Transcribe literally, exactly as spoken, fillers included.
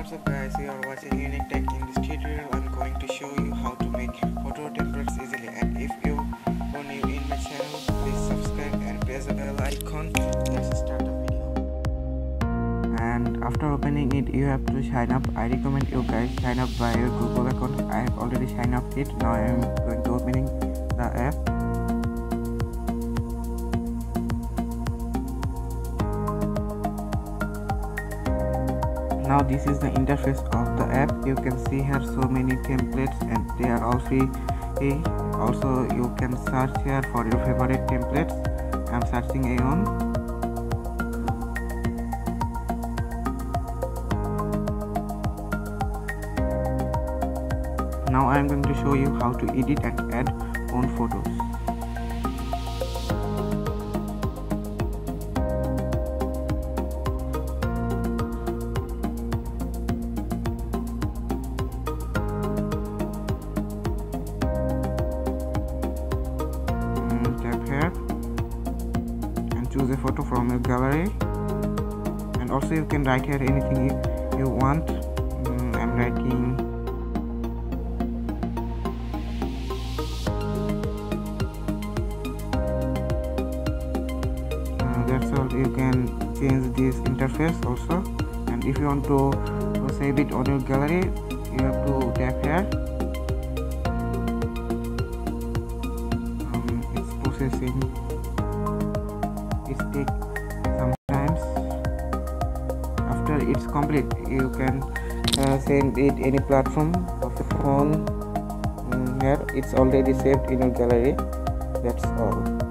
What's up guys, you are watching Unique Tech. In this tutorial I'm going to show you how to make photo templates easily, and if you are new in my channel, please subscribe and press the bell icon. Let's start the video. And after opening it, you have to sign up. I recommend you guys sign up by your Google account. I have already signed up it. Now I am going to opening the app. Now this is the interface of the app. You can see here so many templates and they are all free. Also you can search here for your favorite templates. I am searching Aeon. Now I am going to show you how to edit and add own photos. Tap here and choose a photo from your gallery, and also you can write here anything you, you want. mm, I'm writing uh, that's all. You can change this interface also, and if you want to, to save it on your gallery, you have to tap here. Processing, it takes sometimes. After it's complete, you can uh, send it any platform of the phone. mm, here it's already saved in your gallery. That's all.